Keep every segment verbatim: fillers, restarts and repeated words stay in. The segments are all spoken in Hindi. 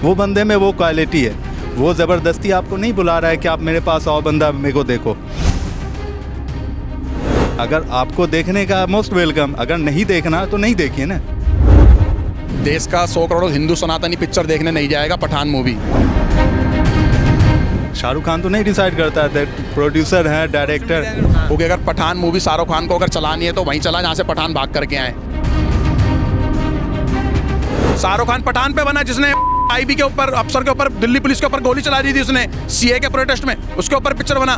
वो बंदे में वो क्वालिटी है। वो ज़बरदस्ती आपको नहीं बुला रहा है कि आप मेरे पास आओ बंदा मेरे को देखो। अगर आपको देखने का मोस्ट वेलकम, अगर नहीं देखना तो नहीं देखिए ना। देश का सौ करोड़ हिंदू सनातनी पिक्चर देखने नहीं जाएगा पठान मूवी। शाहरुख खान तो नहीं डिसाइड करता है, प्रोड्यूसर है, डायरेक्टर। क्योंकि अगर पठान मूवी शाहरुख खान को अगर चलानी है तो वहीं चला जहाँ से पठान भाग करके आए। शाहरुख खान पठान पे बना जिसने आईबी के ऊपर, अफसर के ऊपर, दिल्ली पुलिस के ऊपर गोली चला दी थी उसने सीए के प्रोटेस्ट में, उसके ऊपर पिक्चर बना।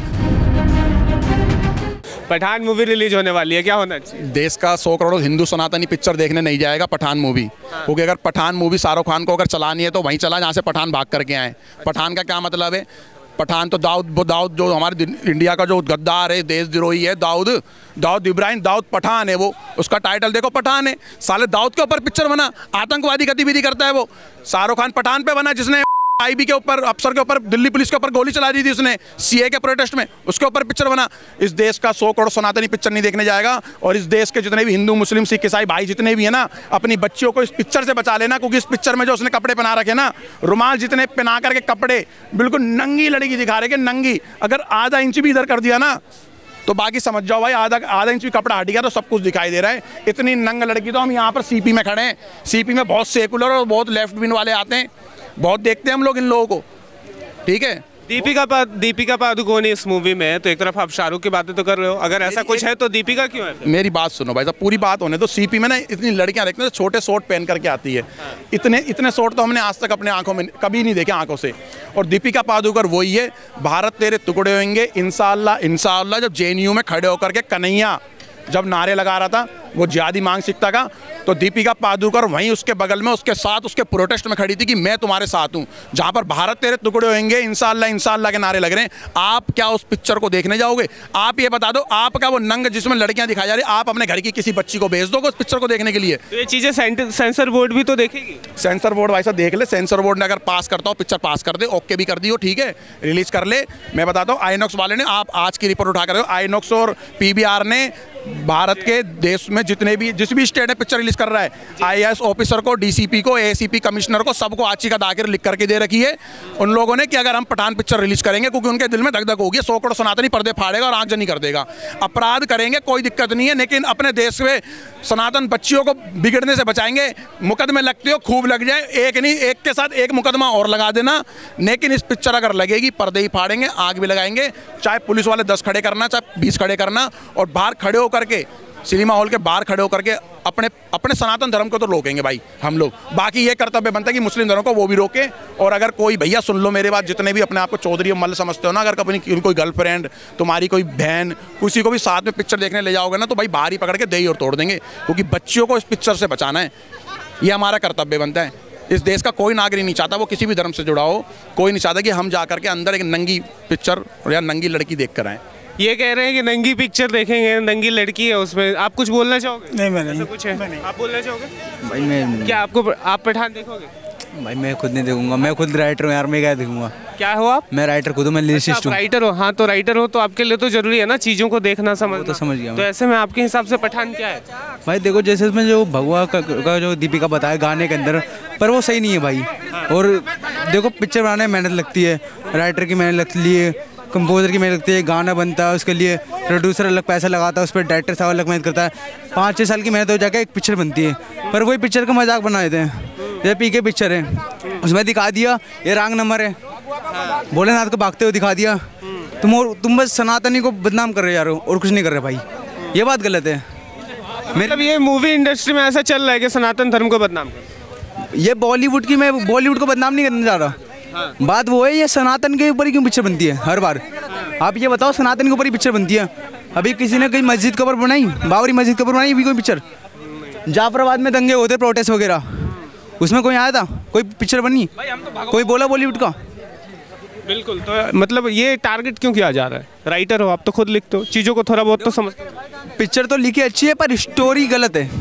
पठान मूवी रिलीज होने वाली है, क्या होना चाहिए? देश का सौ करोड़ हिंदू सनातनी पिक्चर देखने नहीं जाएगा पठान मूवी। हाँ। क्योंकि अगर पठान मूवी शाहरुख खान को अगर चलानी है तो वहीं चला जहाँ से पठान भाग करके आए। पठान का क्या मतलब है? पठान तो दाऊद दाऊद जो हमारे इंडिया का जो गद्दार है, देशद्रोही है, दाऊद दाऊद इब्राहिम दाऊद पठान है वो। उसका टाइटल देखो पठान है। साले दाऊद के ऊपर पिक्चर बना, आतंकवादी गतिविधि करता है वो। शाहरुख खान पठान पे बना जिसने आईबी के ऊपर, अफसर के ऊपर, दिल्ली पुलिस के ऊपर गोली चला दी थी उसने सीए के प्रोटेस्ट में, उसके ऊपर पिक्चर बना। इस देश का सौ करोड़ सनातनी पिक्चर नहीं देखने जाएगा। और इस देश के जितने भी हिंदू, मुस्लिम, सिख, ईसाई भाई जितने भी है ना, अपनी बच्चियों को इस पिक्चर से बचा लेना। क्योंकि इस पिक्चर में जो उसने कपड़े पहना रखे ना, रुमाल जितने पहना करके कपड़े, बिल्कुल नंगी लड़की दिखा रहे कि नंगी। अगर आधा इंच भी इधर कर दिया ना तो बाकी समझ जाओ भाई, आधा आधा इंच भी कपड़ा हट गया तो सब कुछ दिखाई दे रहा है। इतनी नंग लड़की तो हम यहाँ पर सीपी में खड़े हैं। सीपी में बहुत सेकुलर और बहुत लेफ्ट विंग वाले आते हैं, बहुत देखते हैं हम लोग इन लोगों को। ठीक है। दीपिका पा, दीपिका पादुकोण इस मूवी में है, तो एक तरफ आप शाहरुख की बातें तो कर रहे हो, अगर ऐसा कुछ है तो दीपिका क्यों है? मेरी बात सुनो भाई साहब, पूरी बात होने तो सीपी में ना इतनी लड़कियां देखते हैं छोटे शॉर्ट पहन करके आती है। हाँ। इतने इतने शॉर्ट तो हमने आज तक अपने आंखों में कभी नहीं देखे आंखों से। और दीपिका पादुकोण वही है, भारत तेरे टुकड़े होंगे इंशाअल्लाह इंशाअल्लाह। जब जेएनयू में खड़े होकर के कन्हैया जब नारे लगा रहा था वो जिहादी मानसिकता का, तो दीपिका पादुकोण वहीं उसके बगल में उसके साथ उसके प्रोटेस्ट में खड़ी थी कि मैं तुम्हारे साथ हूं। जहां पर भारत तेरे टुकड़े होंगे इंशाअल्लाह इंशाअल्लाह के नारे लग रहे हैं। आप क्या उस पिक्चर को देखने जाओगे? आप ये बता दो, आपका वो नंग जिसमें लड़कियां दिखाई जा रही, आप अपने घर की किसी बच्ची को भेज दोगे उस पिक्चर को देखने के लिए? तो ये चीजें सेंसर बोर्ड भी तो देखेगी। सेंसर बोर्ड भाई साहब देख ले, सेंसर बोर्ड ने अगर पास करता हो पिक्चर पास कर दे, ओके भी कर दी हो, ठीक है, रिलीज कर ले। मैं बताता हूँ आईनॉक्स वाले ने, आप आज की रिपोर्ट उठा कर, आईनॉक्स और पीवीआर ने भारत के देश में जितने भी जिस भी स्टेट में पिक्चर रिलीज कर रहा है, आईएएस ऑफिसर को, डीसीपी को, एसीपी कमिश्नर को, सबको आची का दाखिर लिख करके दे रखी है उन लोगों ने कि अगर हम पठान पिक्चर रिलीज करेंगे, क्योंकि उनके दिल में धक धक होगी, सौ करोड़ सनातनी पर्दे फाड़ेगा और आंखजनी कर देगा। अपराध करेंगे कोई दिक्कत नहीं है, लेकिन अपने देश में सनातन बच्चियों को बिगड़ने से बचाएंगे। मुकदमे लगते हो खूब लग जाए, एक नहीं एक के साथ एक मुकदमा और लगा देना, लेकिन इस पिक्चर अगर लगेगी पर्दे ही फाड़ेंगे, आग भी लगाएंगे। चाहे पुलिस वाले दस खड़े करना, चाहे बीस खड़े करना, और बाहर खड़े होकर के, सिनेमा हॉल के बाहर खड़े होकर के अपने अपने सनातन धर्म को तो रोकेंगे भाई हम लोग। बाकी ये कर्तव्य बनता है कि मुस्लिम धर्म को वो भी रोके। और अगर कोई, भैया सुन लो मेरे बात, जितने भी अपने आप को चौधरी मल्ल समझते हो ना, अगर अपनी कोई गर्लफ्रेंड, तुम्हारी कोई बहन, किसी को भी साथ में पिक्चर देखने ले जाओगे ना तो भाई बाहर ही पकड़ के दही और तोड़ देंगे। क्योंकि बच्चियों को इस पिक्चर से बचाना है, ये हमारा कर्तव्य बनता है। इस देश का कोई नागरिक नहीं चाहता, वो किसी भी धर्म से जुड़ा हो, कोई नहीं चाहता कि हम जा करके अंदर एक नंगी पिक्चर या नंगी लड़की देख कर आएँ। ये कह रहे हैं कि नंगी पिक्चर देखेंगे, नंगी लड़की है उसमें, आप कुछ बोलना चाहोगे? नहीं, मैं नहीं। कुछ है आप बोलना चाहोगे? भाई मैं क्या आपको, आप पठान देखोगे? भाई मैं खुद नहीं देखूंगा, मैं खुद राइटर हूँ यार, मैं क्या देखूंगा? क्या हो आप? मैं राइटर खुद हूँ, मैं लिरिसिस्ट हूँ। राइटर हो? हाँ, तो राइटर हो तो आपके लिए तो जरूरी है ना चीज़ों को देखना, समझना। तो समझ गया। तो ऐसे में आपके हिसाब से पठान क्या है? भाई देखो, जैसे इसमें जो भगवा का, का जो दीपिका बताया गाने के अंदर, पर वो सही नहीं है भाई। और देखो पिक्चर बनाने में मेहनत लगती है, राइटर की मेहनत लगती है, कंपोजर की मेहनत लगती है, गाना बनता है उसके लिए, प्रोड्यूसर अलग पैसा लगाता है उस पर, डायरेक्टर साहब अलग मेहनत करता है। पाँच छः साल की मेहनत हो जाके एक पिक्चर बनती है, पर वही पिक्चर का मजाक बना देते हैं। ये पी के पिक्चर है, उसमें दिखा दिया ये रॉन्ग नंबर है, भोलेनाथ को भागते हुए दिखा दिया। तुम और तुम बस सनातनी को बदनाम कर रहे यार, और कुछ नहीं कर रहे भाई, ये बात गलत है। मतलब ये मूवी इंडस्ट्री में ऐसा चल रहा है कि सनातन धर्म को बदनाम कर, ये बॉलीवुड की, मैं बॉलीवुड को बदनाम नहीं करने जा रहा। हाँ। बात वो है, ये सनातन के ऊपर ही क्यों पिक्चर बनती है हर बार? हाँ। आप ये बताओ, सनातन के ऊपर ही पिक्चर बनती है। अभी किसी ने कहीं मस्जिद के ऊपर बनाई, बाबरी मस्जिद के ऊपर बनाई भी कोई पिक्चर? जाफराबाद में दंगे होते, प्रोटेस्ट वगैरह, उसमें कोई आया था? कोई पिक्चर बनी? तो कोई बोला बॉलीवुड का? बिल्कुल। तो मतलब ये टारगेट क्यों किया जा रहा है? राइटर हो आप तो खुद लिखते हो, चीज़ों को थोड़ा बहुत तो समझते हो। पिक्चर तो लिखी अच्छी है पर स्टोरी गलत है।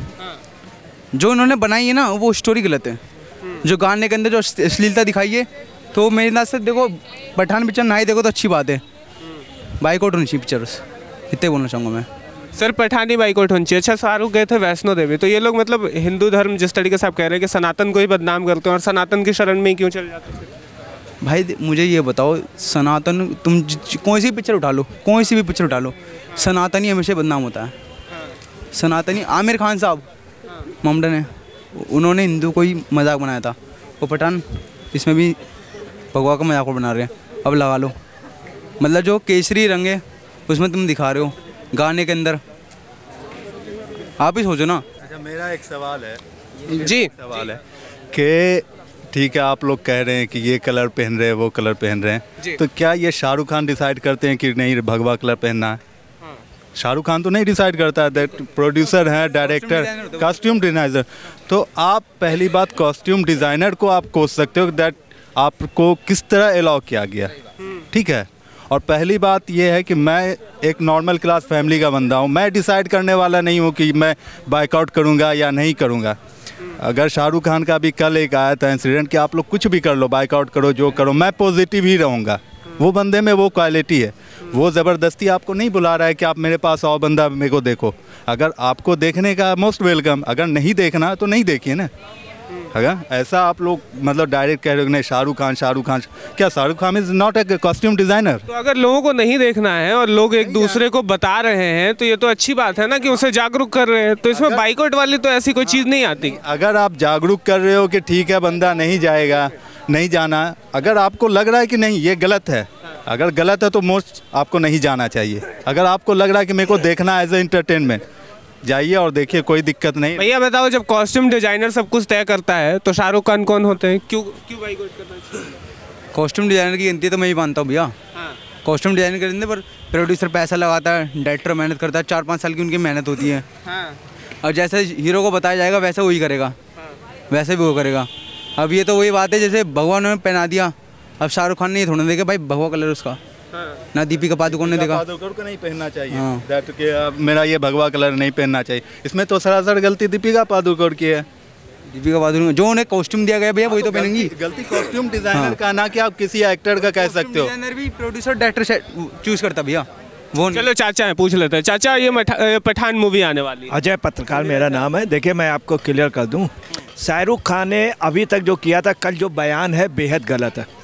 जो उन्होंने बनाई है ना वो स्टोरी गलत है। जो गाने के अंदर जो अश्लीलता दिखाई है, तो मेरे नाम से देखो पठान पिक्चर ना ही देखो तो अच्छी बात है, बाइकआउट होनी चाहिए पिक्चर, इतने बोलना चाहूँगा मैं। सर पठान ही बाइकआउट होनी चाहिए। अच्छा, शाहरुख गए थे वैष्णो देवी, तो ये लोग मतलब हिंदू धर्म जिस तरीके से आप कह रहे हैं कि सनातन को ही बदनाम करते हैं, और सनातन की शरण में ही क्यों चल जाते हैं? भाई दे- मुझे ये बताओ, सनातन तुम ज- ज- कोई सी पिक्चर उठा लो, कोई सी भी पिक्चर उठा लो, सनातनी हमेशा बदनाम होता है। सनातनी आमिर खान साहब ममडन है, उन्होंने हिंदू को ही मजाक बनाया था। वो पठान इसमें भी भगवा का मजाक बना रहे हैं। अब लगा लो, मतलब जो केसरी रंग है उसमें तुम दिखा रहे हो गाने के अंदर, आप ही सोचो ना। अच्छा, मेरा एक सवाल है जी सवाल है कि ठीक है, आप लोग कह रहे हैं कि ये कलर पहन रहे हैं, वो कलर पहन रहे जी। हैं, तो क्या ये शाहरुख खान डिसाइड करते हैं कि नहीं भगवा कलर पहनना है? शाहरुख खान तो नहीं डिसाइड करता है, दैट प्रोड्यूसर है, डायरेक्टर, कॉस्ट्यूम डिज़ाइनर। तो आप पहली बात कॉस्ट्यूम डिज़ाइनर को आप कोस सकते हो दैट आपको किस तरह अलाउ किया गया, ठीक है। और पहली बात ये है कि मैं एक नॉर्मल क्लास फैमिली का बंदा हूँ, मैं डिसाइड करने वाला नहीं हूँ कि मैं बाइकआउट करूँगा या नहीं करूँगा। अगर शाहरुख खान का भी कल एक आया था इंसिडेंट कि आप लोग कुछ भी कर लो, बाइकआउट करो, जो करो, मैं पॉजिटिव ही रहूँगा। वो बंदे में वो क्वालिटी है, वो ज़बरदस्ती आपको नहीं बुला रहा है कि आप मेरे पास आओ बंदा मेरे को देखो। अगर आपको देखने का मोस्ट वेलकम, अगर नहीं देखना तो नहीं देखिए ना। अगर ऐसा आप लोग मतलब डायरेक्ट कह रहे हो नहीं शाहरुख खान शाहरुख खान, क्या Shahrukh Khan is not a costume designer? तो अगर लोगों को नहीं देखना है और लोग एक दूसरे को बता रहे हैं तो ये तो अच्छी बात है ना कि उसे जागरूक कर रहे हैं, तो इसमें बाइकआउट वाली तो ऐसी कोई चीज़ नहीं आती। अगर आप जागरूक कर रहे हो कि ठीक है बंदा नहीं जाएगा, नहीं जाना, अगर आपको लग रहा है कि नहीं ये गलत है, अगर गलत है तो मोस्ट आपको नहीं जाना चाहिए। अगर आपको लग रहा है कि मेरे को देखना एज ए इंटरटेनमेंट, जाइए और देखिए, कोई दिक्कत नहीं। भैया बताओ, जब कॉस्ट्यूम डिजाइनर सब कुछ तय करता है तो शाहरुख खान कौन होते हैं? क्यों क्यों बाइकआउट करना चाहिए? कॉस्ट्यूम डिज़ाइनर की गिनती तो मैं ही मानता हूँ भैया। हाँ। कॉस्ट्यूम डिज़ाइनर कर देते, पर प्रोड्यूसर पैसा लगाता है, डायरेक्टर मेहनत करता है, चार पाँच साल की उनकी मेहनत होती है। हाँ। और जैसे हीरो को बताया जाएगा वैसे वही करेगा, वैसे भी वो करेगा। अब ये तो वही बात है जैसे भगवान ने पहना दिया, अब शाहरुख खान ने ये थोड़ा देखा भाई भगवा कलर उसका, ना दीपिका पादुकोण ने देखा। पादुकोण को नहीं पहनना चाहिए, हाँ। दैट कि अब मेरा ये भगवा कलर नहीं पहनना चाहिए। इसमें तो सरासर गलती दीपिका पादुकोण की है। दीपिका पादुकोण जो उन्हें कॉस्ट्यूम दिया गया भैया वही तो पहनेंगी। गलती, गलती कॉस्ट्यूम डिजाइनर का, ना कि आप किसी एक्टर का कह सकते हो। डिजाइनर भी प्रोड्यूसर डायरेक्टर चूज करता भैया, वो नहीं। चलो चाचा है, पूछ लेते हैं। चाचा, ये मठा- पठान मूवी आने वाली है। अजय पत्रकार मेरा नाम है। देखिए, मैं आपको क्लियर कर दूं, शाहरुख खान ने अभी तक जो किया था, कल जो बयान है बेहद गलत है।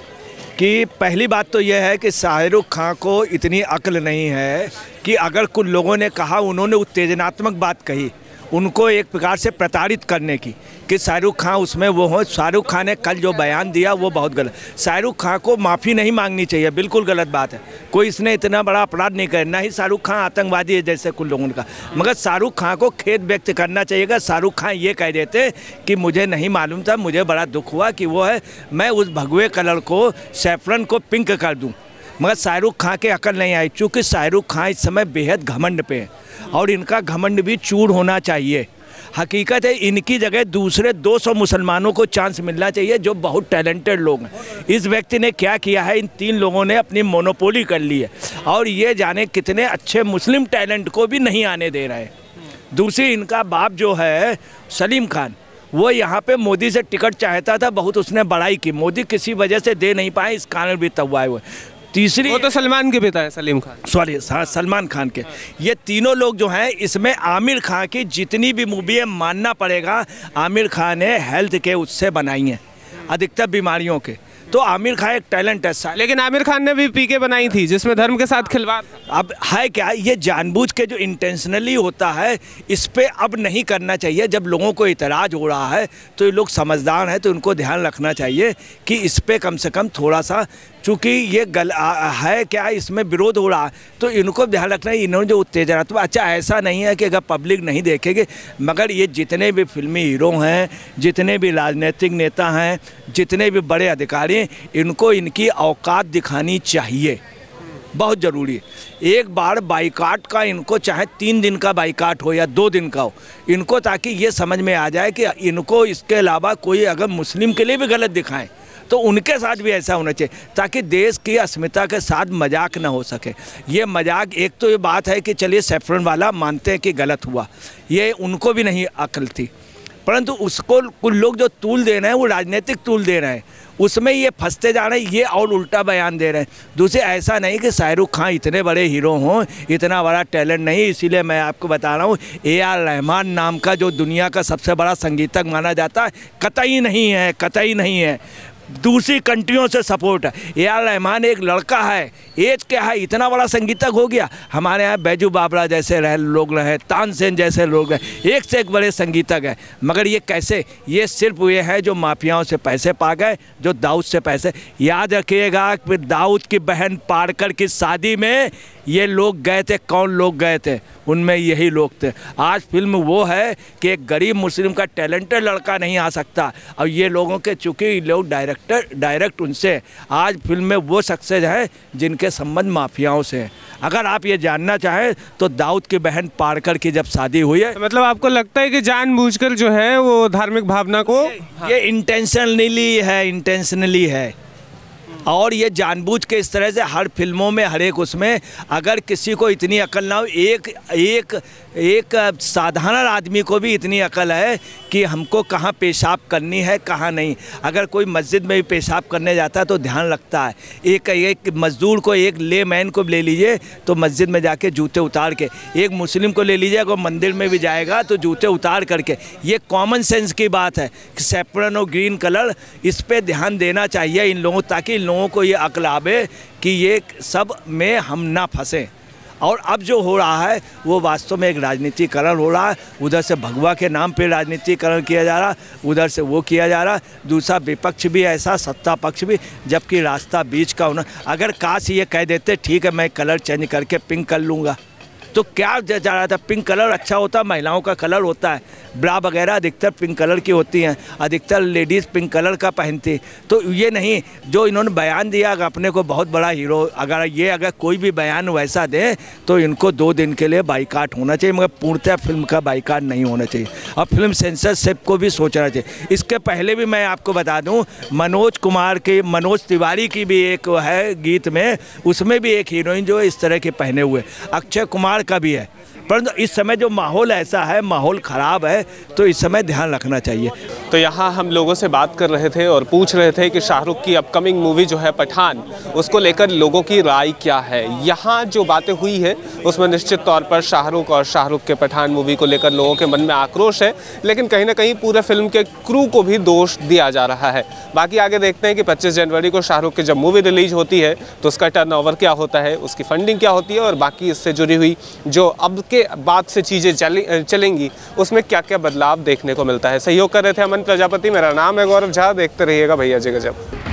कि पहली बात तो यह है कि शाहरुख खान को इतनी अक्ल नहीं है कि अगर कुछ लोगों ने कहा, उन्होंने उत्तेजनात्मक बात कही, उनको एक प्रकार से प्रताड़ित करने की, कि शाहरुख खान उसमें वो हो। शाहरुख खान ने कल जो बयान दिया वो बहुत गलत। शाहरुख खान को माफ़ी नहीं मांगनी चाहिए, बिल्कुल गलत बात है। कोई इसने इतना बड़ा अपराध नहीं किया, ना ही शाहरुख खान आतंकवादी है जैसे कुछ लोगों का, मगर शाहरुख खान को खेद व्यक्त करना चाहिएगा। शाहरुख खान ये कह देते कि मुझे नहीं मालूम था, मुझे बड़ा दुख हुआ कि वो है, मैं उस भगवे कलर को, सैफरन को पिंक कर दूँ, मगर शाहरुख खान के अकल नहीं आई। चूँकि शाहरुख खान इस समय बेहद घमंड पे है और इनका घमंड भी चूर होना चाहिए। हकीकत है, इनकी जगह दूसरे दो सौ मुसलमानों को चांस मिलना चाहिए जो बहुत टैलेंटेड लोग हैं। इस व्यक्ति ने क्या किया है, इन तीन लोगों ने अपनी मोनोपोली कर ली है और ये जाने कितने अच्छे मुस्लिम टैलेंट को भी नहीं आने दे रहे हैं। दूसरी, इनका बाप जो है सलीम खान, वो यहाँ पे मोदी से टिकट चाहता था, बहुत उसने बड़ाई की, मोदी किसी वजह से दे नहीं पाए, इस कारण भी तवाए हुए। तीसरी, वो तो सलमान के पिता है, सलीम खान, सॉरी हाँ सलमान खान के। ये तीनों लोग जो हैं, इसमें आमिर खान की जितनी भी मूवी है, मानना पड़ेगा आमिर खान ने हेल्थ के उससे बनाई हैं, अधिकतर बीमारियों के। तो आमिर खान एक टैलेंट है। लेकिन आमिर खान ने भी पीके बनाई थी जिसमें धर्म के साथ खिलवाड़। अब है क्या, ये जानबूझ के जो इंटेंशनली होता है, इस पे अब नहीं करना चाहिए। जब लोगों को इतराज़ हो रहा है तो ये लोग समझदार हैं, तो उनको ध्यान रखना चाहिए कि इस पे कम से कम थोड़ा सा, चूँकि ये गल आ, है क्या, इसमें विरोध हो रहा है, तो इनको ध्यान रखना है। इन्होंने जो उत्तेजनात्मक, अच्छा ऐसा नहीं है कि अगर पब्लिक नहीं देखेगी, मगर ये जितने भी फिल्मी हीरो हैं, जितने भी राजनीतिक नेता हैं, जितने भी बड़े अधिकारी हैं, इनको इनकी औकात दिखानी चाहिए, बहुत ज़रूरी है। एक बार बाइकाट का इनको, चाहे तीन दिन का बाइकाट हो या दो दिन का हो, इनको, ताकि ये समझ में आ जाए कि इनको इसके अलावा कोई अगर मुस्लिम के लिए भी गलत दिखाएं तो उनके साथ भी ऐसा होना चाहिए, ताकि देश की अस्मिता के साथ मजाक ना हो सके। ये मजाक, एक तो ये बात है कि चलिए सैफरन वाला मानते हैं कि गलत हुआ, ये उनको भी नहीं अक्ल थी, परंतु उसको कुछ लोग जो तूल दे रहे हैं वो राजनीतिक तूल दे रहे हैं। उसमें ये फंसते जा रहे हैं, ये और उल्टा बयान दे रहे हैं। दूसरे ऐसा नहीं कि शाहरुख खान इतने बड़े हीरो हों, इतना बड़ा टैलेंट नहीं, इसीलिए मैं आपको बता रहा हूँ ए आर रहमान नाम का जो दुनिया का सबसे बड़ा संगीतज्ञ माना जाता है, कतई नहीं है, कतई नहीं है। दूसरी कंट्रियों से सपोर्ट है। ए आर रहमान एक लड़का है, एज क्या है, इतना बड़ा संगीतज्ञ हो गया। हमारे यहाँ बैजू बावरा जैसे रहे लोग रहे, तानसेन जैसे लोग रहे, एक से एक बड़े संगीतज्ञ हैं। मगर ये कैसे, ये सिर्फ ये है जो माफियाओं से पैसे पा गए, जो दाऊद से पैसे। याद रखिएगा कि दाऊद की बहन पारकर की शादी में ये लोग गए थे। कौन लोग गए थे? उनमें यही लोग थे। आज फिल्म वो है कि एक गरीब मुस्लिम का टैलेंटेड लड़का नहीं आ सकता, और ये लोगों के चूँकि लोग डायरेक्टर डायरेक्ट उनसे आज फिल्म में वो सक्सेस है जिनके संबंध माफियाओं से है। अगर आप ये जानना चाहें तो दाऊद की बहन पारकर की जब शादी हुई है, मतलब आपको लगता है कि जानबूझकर जो है वो धार्मिक भावना को, ये इंटेंशनली है, इंटेंशनली है। और ये जानबूझ के इस तरह से हर फिल्मों में, हर एक उसमें, अगर किसी को इतनी अकल ना हो, एक एक एक साधारण आदमी को भी इतनी अकल है कि हमको कहाँ पेशाब करनी है, कहाँ नहीं। अगर कोई मस्जिद में भी पेशाब करने जाता है तो ध्यान रखता है। एक एक मज़दूर को, एक ले मैन को ले लीजिए तो मस्जिद में जाके जूते उतार के, एक मुस्लिम को ले लीजिए अगर मंदिर में भी जाएगा तो जूते उतार करके। ये कॉमन सेंस की बात है कि सैफरन और ग्रीन कलर, इस पर ध्यान देना चाहिए इन लोगों, ताकि इन लोगों को ये अक्ल आवे कि ये सब में हम ना फंसें। और अब जो हो रहा है वो वास्तव में एक राजनीतिकरण हो रहा है। उधर से भगवा के नाम पे राजनीतिकरण किया जा रहा, उधर से वो किया जा रहा, दूसरा विपक्ष भी ऐसा, सत्ता पक्ष भी, जबकि रास्ता बीच का होना। अगर काश ये कह देते ठीक है मैं कलर चेंज करके पिंक कर लूँगा, तो क्या जा रहा था? पिंक कलर अच्छा होता, महिलाओं का कलर होता है, ब्रा वगैरह अधिकतर पिंक कलर की होती हैं, अधिकतर लेडीज़ पिंक कलर का पहनती। तो ये नहीं जो इन्होंने बयान दिया अपने को बहुत बड़ा हीरो, अगर ये अगर कोई भी बयान वैसा दे तो इनको दो दिन के लिए बाइकाट होना चाहिए, मगर पूर्णतः फिल्म का बाइकाट नहीं होना चाहिए। और फिल्म सेंसरशिप को भी सोचना चाहिए। इसके पहले भी मैं आपको बता दूँ, मनोज कुमार के, मनोज तिवारी की भी एक है गीत में, उसमें भी एक हीरोइन जो इस तरह के पहने हुए, अक्षय कुमार का भी है। परंतु इस समय जो माहौल ऐसा है, माहौल ख़राब है, तो इस समय ध्यान रखना चाहिए। तो यहाँ हम लोगों से बात कर रहे थे और पूछ रहे थे कि शाहरुख की अपकमिंग मूवी जो है पठान, उसको लेकर लोगों की राय क्या है। यहाँ जो बातें हुई है उसमें निश्चित तौर पर शाहरुख और शाहरुख के पठान मूवी को लेकर लोगों के मन में आक्रोश है, लेकिन कहीं ना कहीं पूरे फिल्म के क्रू को भी दोष दिया जा रहा है। बाकी आगे देखते हैं कि पच्चीस जनवरी को शाहरुख की जब मूवी रिलीज होती है तो उसका टर्नओवर क्या होता है, उसकी फंडिंग क्या होती है, और बाकी इससे जुड़ी हुई जो अब के बाद से चीज़ें चली चलेंगी उसमें क्या क्या बदलाव देखने को मिलता है। सहयोग कर रहे थे अमन प्रजापति, मेरा नाम है गौरव झा। देखते रहिएगा भैया जी गजब।